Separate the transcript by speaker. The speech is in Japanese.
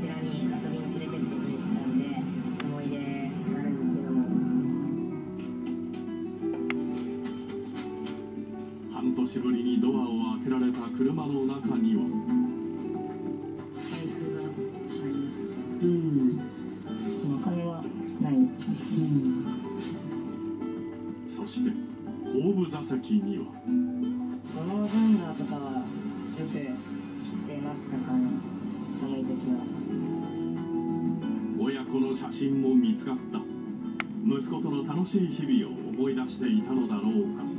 Speaker 1: ちらに遊びに連れてってくれてたんで、思い出になるんですけども。
Speaker 2: 半年ぶりにドアを開けられた車の中には
Speaker 1: 財布がありますね。お金はない。
Speaker 2: そして後部座席には
Speaker 1: このジャンガーとかはよく着てましたかね、寒い時は。
Speaker 2: 親子の写真も見つかった。息子との楽しい日々を思い出していたのだろうか。